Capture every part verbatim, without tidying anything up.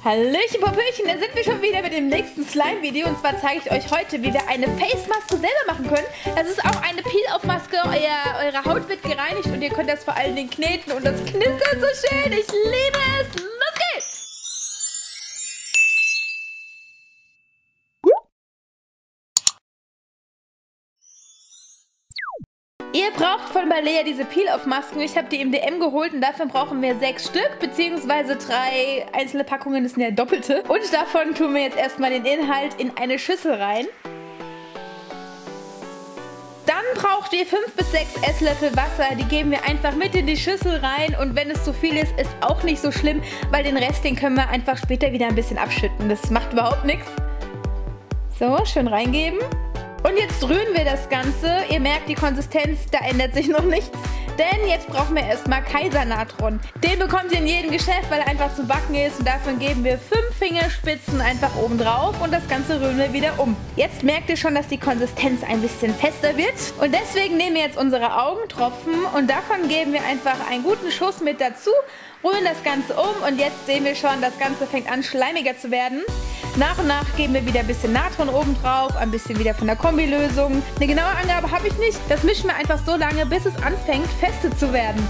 Hallöchen, Popöchen, da sind wir schon wieder mit dem nächsten Slime-Video. Und zwar zeige ich euch heute, wie wir eine Face-Maske selber machen können. Das ist auch eine Peel-Off-Maske. Euer, eure Haut wird gereinigt und ihr könnt das vor allen Dingen kneten. Und das knistert so schön. Ich liebe es. Los geht's! Ihr braucht von Balea diese Peel-Off-Masken. Ich habe die im D M geholt und dafür brauchen wir sechs Stück, beziehungsweise drei einzelne Packungen, das sind ja doppelte. Und davon tun wir jetzt erstmal den Inhalt in eine Schüssel rein. Dann braucht ihr fünf bis sechs Esslöffel Wasser, die geben wir einfach mit in die Schüssel rein. Und wenn es zu viel ist, ist auch nicht so schlimm, weil den Rest, den können wir einfach später wieder ein bisschen abschütten. Das macht überhaupt nichts. So, schön reingeben. Und jetzt rühren wir das Ganze. Ihr merkt die Konsistenz, da ändert sich noch nichts. Denn jetzt brauchen wir erstmal Kaisernatron. Den bekommt ihr in jedem Geschäft, weil er einfach zum Backen ist. Und davon geben wir fünf Fingerspitzen einfach oben drauf. Und das Ganze rühren wir wieder um. Jetzt merkt ihr schon, dass die Konsistenz ein bisschen fester wird. Und deswegen nehmen wir jetzt unsere Augentropfen. Und davon geben wir einfach einen guten Schuss mit dazu. Rühren das Ganze um. Und jetzt sehen wir schon, das Ganze fängt an schleimiger zu werden. Nach und nach geben wir wieder ein bisschen Natron oben drauf, ein bisschen wieder von der Kombilösung. Eine genaue Angabe habe ich nicht. Das mischen wir einfach so lange, bis es anfängt, feste zu werden.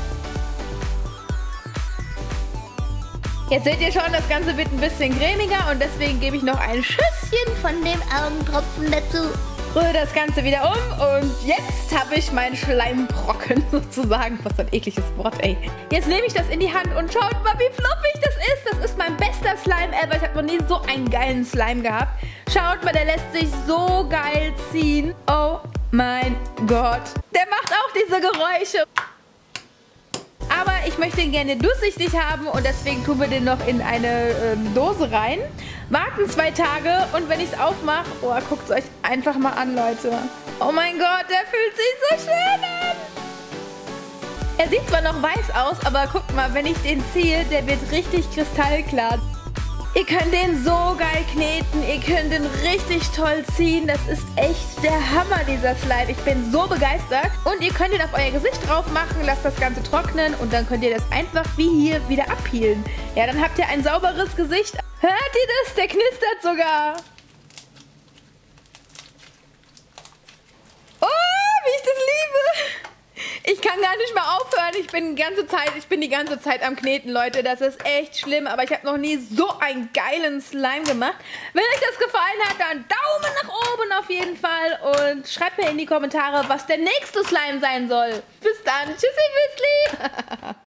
Jetzt seht ihr schon, das Ganze wird ein bisschen cremiger und deswegen gebe ich noch ein Schüsschen von dem Augentropfen dazu. Rühre das Ganze wieder um und jetzt habe ich meinen Schleimbrocken sozusagen. Was für ein ekliges Wort, ey. Jetzt nehme ich das in die Hand und schaut mal, wie fluffig das ist. Das ist mein bester Slime ever. Ich habe noch nie so einen geilen Slime gehabt. Schaut mal, der lässt sich so geil ziehen. Oh mein Gott. Der macht auch diese Geräusche. Aber ich möchte ihn gerne durchsichtig haben und deswegen tun wir den noch in eine ähm, Dose rein. Warten zwei Tage und wenn ich es aufmache, oh, guckt es euch einfach mal an, Leute. Oh mein Gott, der fühlt sich so schön an. Er sieht zwar noch weiß aus, aber guckt mal, wenn ich den ziehe, der wird richtig kristallklar. Ihr könnt den so geil kneten, ihr könnt den richtig toll ziehen. Das ist echt der Hammer, dieser Slime. Ich bin so begeistert. Und ihr könnt ihn auf euer Gesicht drauf machen, lasst das Ganze trocknen und dann könnt ihr das einfach wie hier wieder abpeelen. Ja, dann habt ihr ein sauberes Gesicht. Hört ihr das? Der knistert sogar. Oh, wie ich das liebe. Ich kann gar nicht mehr aufhören. Ich bin die ganze Zeit, ich bin die ganze Zeit am Kneten, Leute. Das ist echt schlimm, aber ich habe noch nie so einen geilen Slime gemacht. Wenn euch das gefallen hat, dann Daumen nach oben auf jeden Fall und schreibt mir in die Kommentare, was der nächste Slime sein soll. Bis dann. Tschüssi, Müsli.